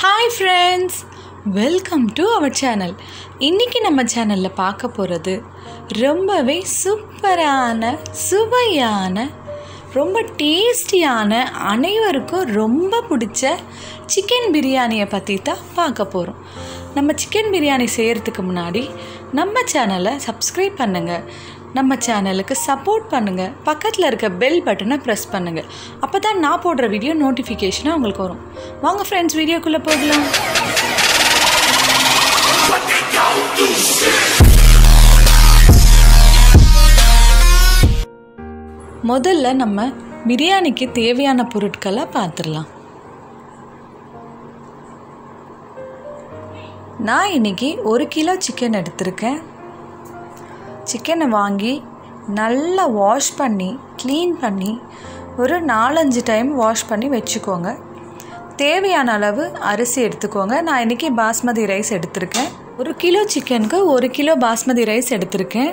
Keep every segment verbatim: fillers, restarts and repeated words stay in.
Hi friends, welcome to our channel. இன்னைக்கு நம்ம சேனல்ல பார்க்க போறது ரொம்பவே சூப்பரான சுவையான ரொம்ப டேஸ்டியான அனைவருக்கும் ரொம்ப பிடிச்ச சிக்கன் பிரியாணியை பற்றி தான் பார்க்க போகிறோம். நம்ம சிக்கன் பிரியாணி செய்கிறதுக்கு முன்னாடி நம்ம சேனலை சப்ஸ்கிரைப் பண்ணுங்கள், நம்ம சேனலுக்கு சப்போர்ட் பண்ணுங்கள், பக்கத்தில் இருக்க பெல் பட்டனை ப்ரெஸ் பண்ணுங்கள். அப்போ தான் நான் போடுற வீடியோ நோட்டிஃபிகேஷனாக உங்களுக்கு வரும். வாங்க ஃப்ரெண்ட்ஸ், வீடியோக்குள்ளே போகலாம். முதல்ல நம்ம பிரியாணிக்கு தேவையான பொருட்களை பார்த்துடலாம். நான் இன்னைக்கு ஒரு கிலோ சிக்கன் எடுத்திருக்கேன். சிக்கனை வாங்கி நல்லா வாஷ் பண்ணி க்ளீன் பண்ணி ஒரு நாலஞ்சு டைம் வாஷ் பண்ணி வச்சுக்கோங்க. தேவையான அளவு அரிசி எடுத்துக்கோங்க. நான் இன்றைக்கி பாஸ்மதி ரைஸ் எடுத்திருக்கேன். ஒரு கிலோ சிக்கனுக்கு ஒரு கிலோ பாஸ்மதி ரைஸ் எடுத்திருக்கேன்.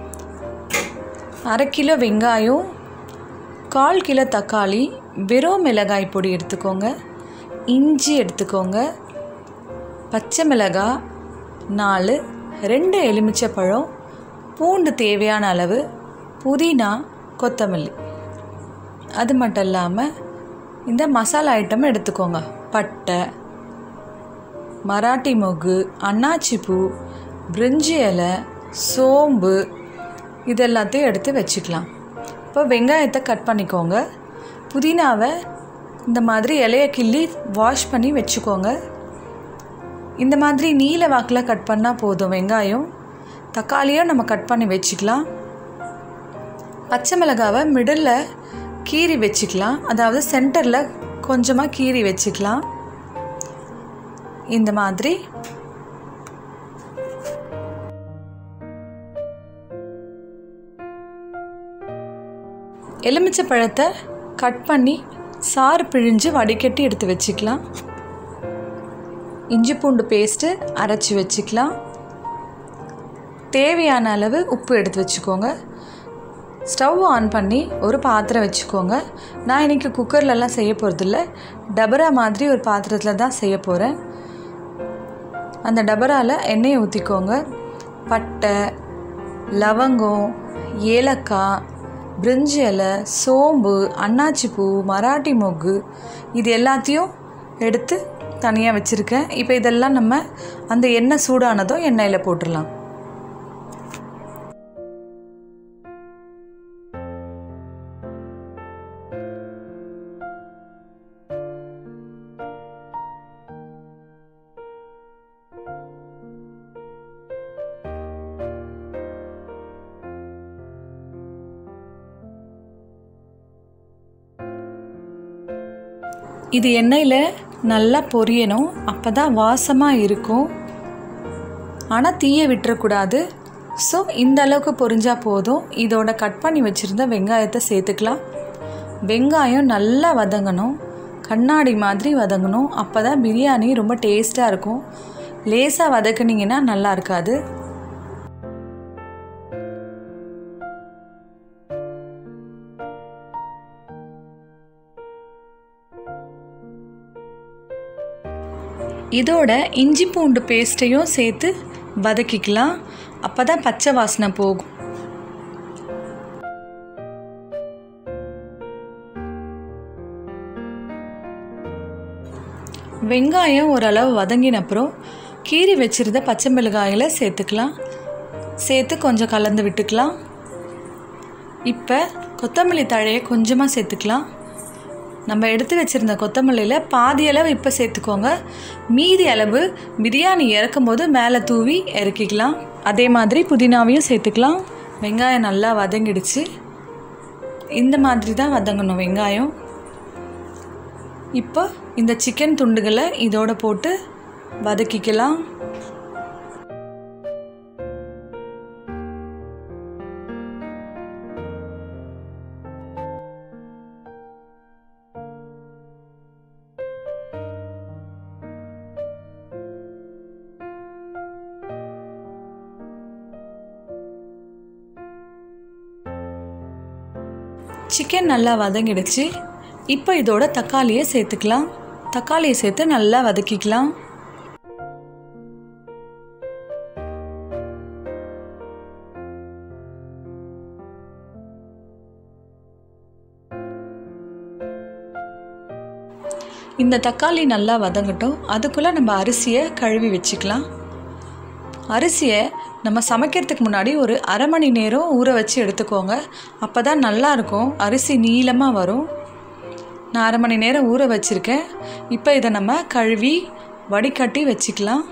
அரை கிலோ வெங்காயம், கால் கிலோ தக்காளி, வெறும் மிளகாய் பொடி எடுத்துக்கோங்க, இஞ்சி எடுத்துக்கோங்க, பச்சை மிளகாய் நாலு, ரெண்டு எலுமிச்சைப்பழம், பூண்டு தேவையான அளவு, புதினா, கொத்தமல்லி. அது மட்டும் இல்லாமல் இந்த மசாலா ஐட்டம் எடுத்துக்கோங்க. பட்டை, மராட்டி மொகு, அன்னாச்சி பூ, பிரிஞ்சி இலை, சோம்பு, இதெல்லாத்தையும் எடுத்து வச்சுக்கலாம். இப்போ வெங்காயத்தை கட் பண்ணிக்கோங்க. புதினாவை இந்த மாதிரி இலையை கிள்ளி வாஷ் பண்ணி வச்சுக்கோங்க. இந்த மாதிரி நீல வாக்கில் கட் பண்ணால் போதும். வெங்காயம், தக்காளியும் நம்ம கட் பண்ணி வச்சுக்கலாம். பச்சை மிளகாவை மிடில் கீறி வச்சுக்கலாம், அதாவது சென்டரில் கொஞ்சமாக கீறி வச்சுக்கலாம். இந்த மாதிரி எலுமிச்சை பழத்தை கட் பண்ணி சாறு பிழிஞ்சு வடிகட்டி எடுத்து வச்சுக்கலாம். இஞ்சி பூண்டு பேஸ்ட்டு அரைச்சி வச்சுக்கலாம். தேவையான அளவு உப்பு எடுத்து வச்சுக்கோங்க. ஸ்டவ் ஆன் பண்ணி ஒரு பாத்திரம் வச்சுக்கோங்க. நான் இன்றைக்கி குக்கர்லலாம் செய்ய போகிறதில்ல, டபரா மாதிரி ஒரு பாத்திரத்தில் தான் செய்ய போகிறேன். அந்த டபராவில் எண்ணெயை ஊற்றிக்கோங்க. பட்டை, லவங்கம், ஏலக்காய், பிரிஞ்சி இலை, சோம்பு, அன்னாச்சி பூ, மராட்டி மொகு, இது எல்லாத்தையும் எடுத்து தனியாக வச்சுருக்கேன். இப்போ இதெல்லாம் நம்ம அந்த எண்ணெய் சூடானதோ எண்ணெயில் போட்டுடலாம். இது எண்ணெயில் நல்லா பொரியணும், அப்போ தான் வாசமாக இருக்கும். ஆனால் தீயை விட்டுறக்கூடாது. ஸோ இந்த அளவுக்கு பொரிஞ்சால் போதும். இதோட கட் பண்ணி வச்சுருந்த வெங்காயத்தை சேர்த்துக்கலாம். வெங்காயம் நல்லா வதங்கணும், கண்ணாடி மாதிரி வதங்கணும். அப்போ தான் பிரியாணி ரொம்ப டேஸ்ட்டாக இருக்கும். லேசாக வதக்குனிங்கன்னா நல்லா இருக்காது. இதோட இஞ்சி பூண்டு பேஸ்ட்டையும் சேர்த்து வதக்கிக்கலாம். அப்போ தான் பச்சை வாசனை போகும். வெங்காயம் ஓரளவு வதங்கின அப்புறம் கீறி வச்சுருந்த பச்சை மிளகாயில் சேர்த்துக்கலாம். சேர்த்து கொஞ்சம் கலந்து விட்டுக்கலாம். இப்போ கொத்தமல்லி தழையை கொஞ்சமாக சேர்த்துக்கலாம். நம்ம எடுத்து வச்சுருந்த கொத்தமல்லியில் பாதி அளவு இப்போ சேர்த்துக்கோங்க. மீதி அளவு பிரியாணி இறக்கும் போது மேலே தூவி இறக்கிக்கலாம். அதே மாதிரி புதினாவையும் சேர்த்துக்கலாம். வெங்காயம் நல்லா வதங்கிடுச்சு. இந்த மாதிரி தான் வதங்கணும் வெங்காயம். இப்போ இந்த சிக்கன் துண்டுகளை இதோட போட்டு வதக்கிக்கலாம். சிக்கன் நல்லா வதங்கிடுச்சு. இப்போ இதோட தக்காளியை சேர்த்துக்கலாம். தக்காளியை சேர்த்து நல்லா வதக்கிக்கலாம். இந்த தக்காளி நல்லா வதங்கட்டும். அதுக்குள்ளே நம்ம அரிசியை கழுவி வச்சுக்கலாம். அரிசியை நம்ம சமைக்கிறதுக்கு முன்னாடி ஒரு அரை மணி நேரம் ஊற வச்சு எடுத்துக்கோங்க. அப்போ தான் நல்லாயிருக்கும், அரிசி நீளமாக வரும். நான் அரை மணி நேரம் ஊற வச்சுருக்கேன். இப்போ இதை நம்ம கழுவி வடிகட்டி வச்சுக்கலாம்.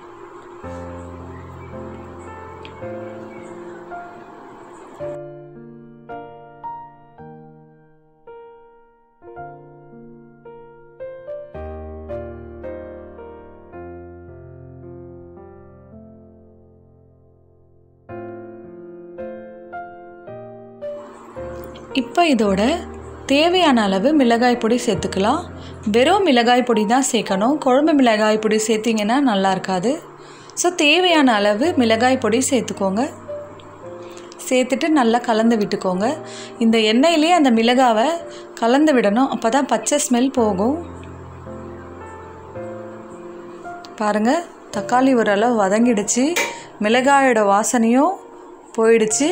இப்போ இதோட தேவையான அளவு மிளகாய் பொடி சேர்த்துக்கலாம். வெறும் மிளகாய் பொடி தான் சேர்க்கணும். குழம்பு மிளகாய் பொடி சேர்த்திங்கன்னா நல்லா இருக்காது. ஸோ தேவையான அளவு மிளகாய் பொடி சேர்த்துக்கோங்க. சேர்த்துட்டு நல்லா கலந்து விட்டுக்கோங்க. இந்த எண்ணெயிலே அந்த மிளகாவை கலந்து விடணும். அப்போ தான் பச்சை ஸ்மெல் போகும். பாருங்கள், தக்காளி ஓரளவு வதங்கிடுச்சு. மிளகாயோட வாசனையும் போயிடுச்சு.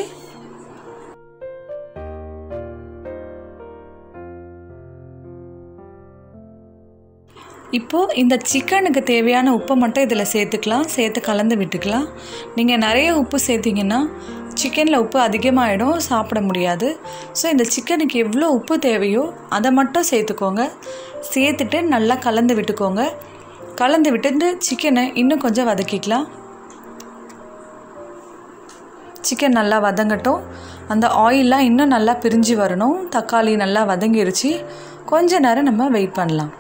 இப்போது இந்த சிக்கனுக்கு தேவையான உப்பை மட்டும் இதில் சேர்த்துக்கலாம். சேர்த்து கலந்து விட்டுக்கலாம். நீங்கள் நிறைய உப்பு சேர்த்திங்கன்னா சிக்கனில் உப்பு அதிகமாகிடும், சாப்பிட முடியாது. ஸோ இந்த சிக்கனுக்கு எவ்வளோ உப்பு தேவையோ அதை மட்டும் சேர்த்துக்கோங்க. சேர்த்துட்டு நல்லா கலந்து விட்டுக்கோங்க. கலந்து விட்டு சிக்கனை இன்னும் கொஞ்சம் வதக்கிக்கலாம். சிக்கன் நல்லா வதங்கட்டும். அந்த ஆயிலெலாம் இன்னும் நல்லா பிரிஞ்சு வரணும். தக்காளி நல்லா வதங்கிருச்சு. கொஞ்ச நேரம் நம்ம வெயிட் பண்ணலாம்.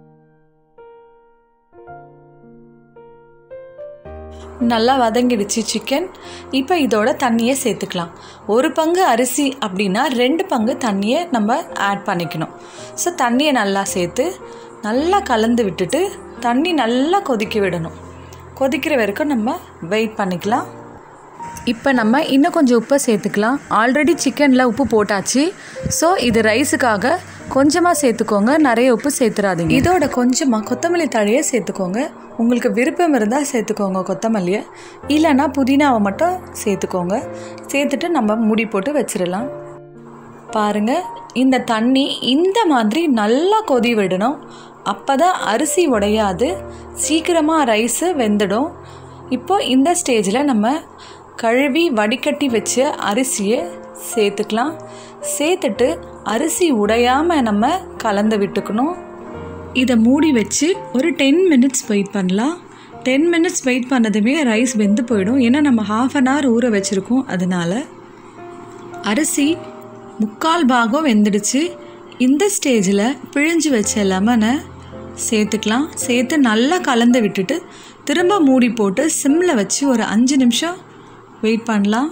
நல்லா வதங்கிடுச்சு சிக்கன். இப்போ இதோட தண்ணியை சேர்த்துக்கலாம். ஒரு பங்கு அரிசி அப்படின்னா ரெண்டு பங்கு தண்ணியை நம்ம ஆட் பண்ணிக்கணும். ஸோ தண்ணியை நல்லா சேர்த்து நல்லா கலந்து விட்டுட்டு தண்ணி நல்லா கொதிக்க விடணும். கொதிக்கிற வரைக்கும் நம்ம வெயிட் பண்ணிக்கலாம். இப்போ நம்ம இன்னும் கொஞ்சம் உப்பை சேர்த்துக்கலாம். ஆல்ரெடி சிக்கனில் உப்பு போட்டாச்சு. ஸோ இது ரைஸுக்காக கொஞ்சமாக சேர்த்துக்கோங்க, நிறைய உப்பு சேர்த்துறாதீங்க. இதோட கொஞ்சமாக கொத்தமல்லி தழையை சேர்த்துக்கோங்க. உங்களுக்கு விருப்பம் இருந்தால் சேர்த்துக்கோங்க கொத்தமல்லியை, இல்லைன்னா புதினாவை மட்டும் சேர்த்துக்கோங்க. சேர்த்துட்டு நம்ம மூடி போட்டு வச்சிடலாம். பாருங்கள், இந்த தண்ணி இந்த மாதிரி நல்லா கொதி விடணும். அப்போ தான் அரிசி உடையாது, சீக்கிரமாக ரைஸு வெந்துடும். இப்போது இந்த ஸ்டேஜில் நம்ம கழுவி வடிகட்டி வச்ச அரிசியை சேர்த்துக்கலாம். சேர்த்துட்டு அரிசி உடையாமல் நம்ம கலந்து விட்டுக்கணும். இதை மூடி வச்சு ஒரு டென் மினிட்ஸ் வெயிட் பண்ணலாம். டென் மினிட்ஸ் வெயிட் பண்ணதுமே ரைஸ் வெந்து போயிடும். ஏன்னா நம்ம ஹாஃப் அன் ஹவர் ஊற வச்சுருக்கோம். அதனால் அரிசி முக்கால் பாகம் வெந்துடுச்சு. இந்த ஸ்டேஜில் பிழிஞ்சு வச்ச லெமனை சேர்த்துக்கலாம். சேர்த்து நல்லா கலந்து விட்டுட்டு திரும்ப மூடி போட்டு சிம்மில் வச்சு ஒரு அஞ்சு நிமிஷம் வெயிட் பண்ணலாம்.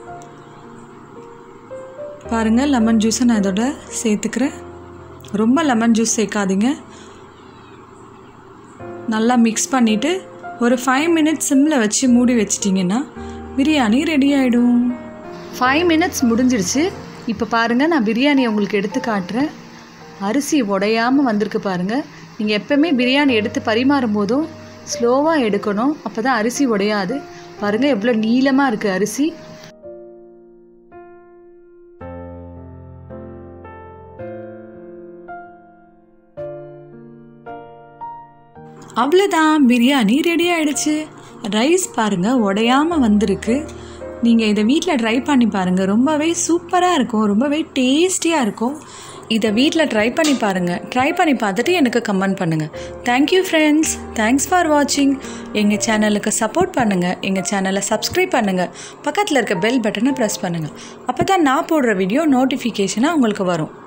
பாருங்கள், லெமன் ஜூஸை நான் இதோட சேர்த்துக்கிறேன். ரொம்ப லெமன் ஜூஸ் சேர்க்காதீங்க. நல்லா மிக்ஸ் பண்ணிவிட்டு ஒரு ஃபைவ் மினிட்ஸ் சிம்மில் வச்சு மூடி வச்சிட்டிங்கன்னா பிரியாணி ரெடி ஆகிடும். ஃபைவ் மினிட்ஸ் முடிஞ்சிடுச்சு. இப்போ பாருங்கள், நான் பிரியாணி உங்களுக்கு எடுத்து காட்டுறேன். அரிசி உடையாமல் வந்திருக்கு பாருங்கள். நீங்கள் எப்போவுமே பிரியாணி எடுத்து பரிமாறும் போதும் ஸ்லோவாக எடுக்கணும். அப்போ தான் அரிசி உடையாது. பாருங்கள், எவ்வளோ நீளமாக இருக்குது அரிசி. அவ்வளோதான், பிரியாணி ரெடி ஆகிடுச்சு. ரைஸ் பாருங்கள் உடையாமல் வந்திருக்கு. நீங்கள் இதை வீட்டில் ட்ரை பண்ணி பாருங்கள். ரொம்பவே சூப்பராக இருக்கும், ரொம்பவே டேஸ்டியாக இருக்கும். இதை வீட்டில் ட்ரை பண்ணி பாருங்கள். ட்ரை பண்ணி பார்த்துட்டு எனக்கு கமெண்ட் பண்ணுங்கள். தேங்க்யூ ஃப்ரெண்ட்ஸ், தேங்க்ஸ் ஃபார் வாட்சிங். எங்கள் சேனலுக்கு சப்போர்ட் பண்ணுங்கள். எங்கள் சேனலை சப்ஸ்கிரைப் பண்ணுங்கள். பக்கத்தில் இருக்க பெல் பட்டனை ப்ரெஸ் பண்ணுங்கள். அப்போ தான் நான் போடுற வீடியோ நோட்டிஃபிகேஷனாக உங்களுக்கு வரும்.